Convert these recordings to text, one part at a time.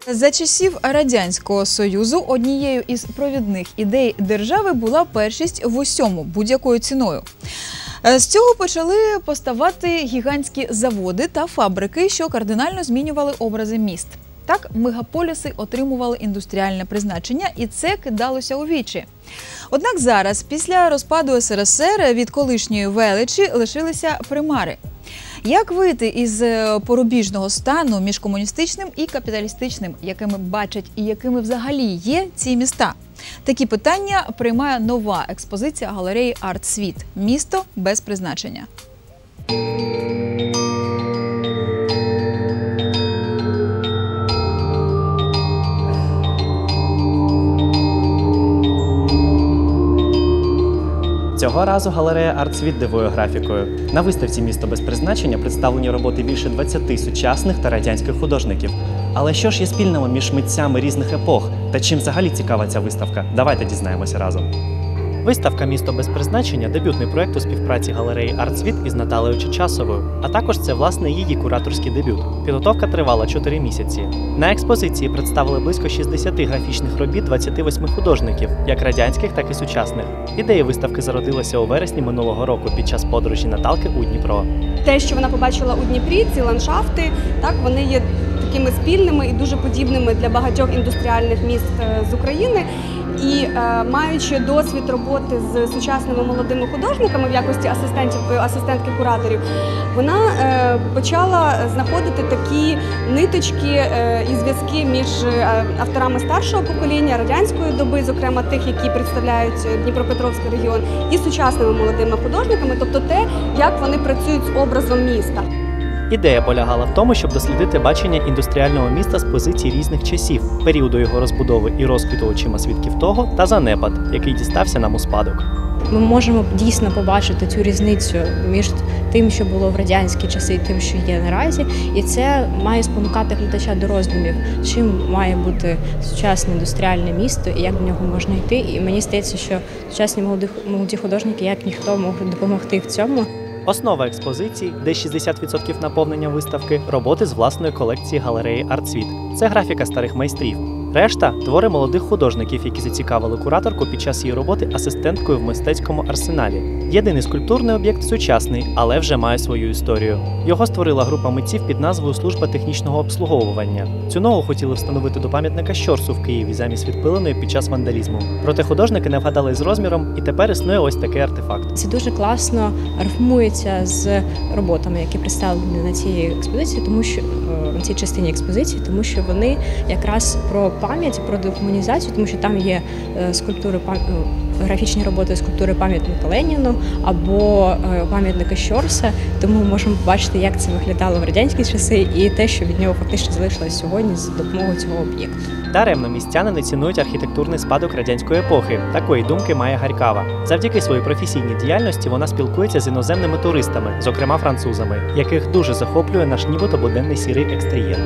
За часів Радянського Союзу однією із провідних ідей держави була першість в усьому, будь-якою ціною. З цього почали поставати гігантські заводи та фабрики, що кардинально змінювали образи міст. Так, мегаполіси отримували індустріальне призначення, і це кидалося у вічі. Однак зараз, після розпаду СРСР, від колишньої величі лишилися примари. Як вийти із порубіжного стану між комуністичним і капіталістичним, якими бачать і якими взагалі є ці міста? Такі питання приймає нова експозиція галереї «Арт-світ» – «Місто без призначення». Цього разу галерея «Арт-світ» дивує графікою. На виставці «Місто без призначення» представлені роботи більше 20 сучасних та радянських художників. Але що ж є спільного між митцями різних епох? Та чим взагалі цікава ця виставка? Давайте дізнаємося разом. Виставка «Місто без призначення» – дебютний проєкт у співпраці галереї «Арт-світ» із Наталею Чечасовою, а також це, власне, її кураторський дебют. Підготовка тривала 4 місяці. На експозиції представили близько 60 графічних робіт 28 художників, як радянських, так і сучасних. Ідея виставки зародилася у вересні минулого року під час подорожі Наталки у Дніпро. Те, що вона побачила у Дніпрі, ці ландшафти, так, вони є такими спільними і дуже подібними для багатьох індустріальних міст з України. І маючи досвід роботи з сучасними молодими художниками в якості асистентки кураторів, вона почала знаходити такі ниточки і зв'язки між авторами старшого покоління, радянської доби, зокрема тих, які представляють Дніпропетровський регіон, і сучасними молодими художниками, тобто те, як вони працюють з образом міста. Ідея полягала в тому, щоб дослідити бачення індустріального міста з позицій різних часів, періоду його розбудови і розквіту очима свідків того та занепад, який дістався нам у спадок. Ми можемо дійсно побачити цю різницю між тим, що було в радянські часи, і тим, що є наразі. І це має спонукати глядача до роздумів, чим має бути сучасне індустріальне місто і як до нього можна йти. І мені здається, що сучасні молоді художники, як ніхто, можуть допомогти в цьому. Основа експозиції, де 60% наповнення виставки – роботи з власної колекції галереї «Арт-світ». Це графіка старих майстрів. Решта – твори молодих художників, які зацікавили кураторку під час її роботи асистенткою в мистецькому арсеналі. Єдиний скульптурний об'єкт сучасний, але вже має свою історію. Його створила група митців під назвою «Служба технічного обслуговування». Цю ногу хотіли встановити до пам'ятника Щорсу в Києві замість відпиленої під час вандалізму. Проте художники не вгадали з розміром, і тепер існує ось такий артефакт. Це дуже класно рифмується з роботами, які представлені на цій експозиції, тому що на цій частині експозиції, тому що вони якраз про пам'ять, про декомунізацію, тому що там є скульптури, графічні роботи скульптури пам'ятника Леніну або пам'ятника Щорса, тому ми можемо побачити, як це виглядало в радянські часи і те, що від нього фактично залишилось сьогодні з допомогою цього об'єкту. Даремно містяни не цінують архітектурний спадок радянської епохи. Такої думки має Гарькава. Завдяки своїй професійній діяльності вона спілкується з іноземними туристами, зокрема французами, яких дуже захоплює наш нібито буденний сірий екстер'єр.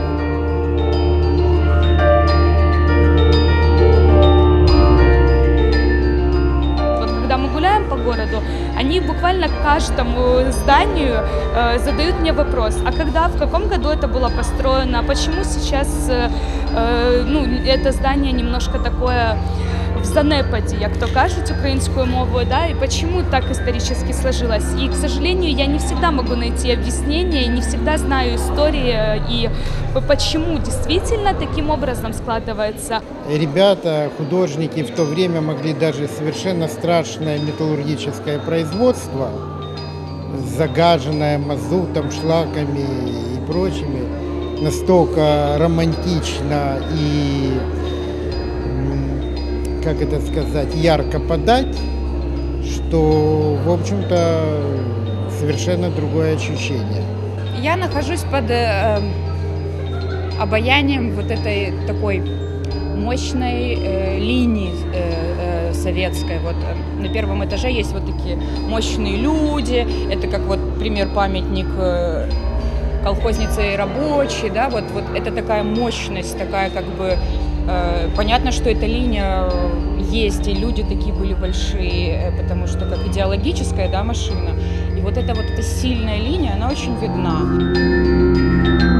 По городу, они буквально к каждому зданию задают мне вопрос, а когда, в каком году это было построено, почему сейчас это здание немножко такое в занепаді, як то кажуть українською мовою, да, и почему так исторически сложилось. И, к сожалению, я не всегда могу найти объяснение, не всегда знаю истории и почему действительно таким образом складывается. Ребята, художники в то время могли даже совершенно страшное металлургическое производство, загаженное мазутом, шлаками и прочими, настолько романтично и, как это сказать, ярко подать, что, в общем-то, совершенно другое ощущение. Я нахожусь под обаянием вот этой такой мощной линии советской. Вот на первом этаже есть вот такие мощные люди. Это как вот пример памятник колхозницы и рабочие, да, вот это такая мощность, такая как бы понятно, что эта линия есть, и люди такие были большие, потому что как идеологическая, да, машина. И вот эта сильная линия, она очень видна.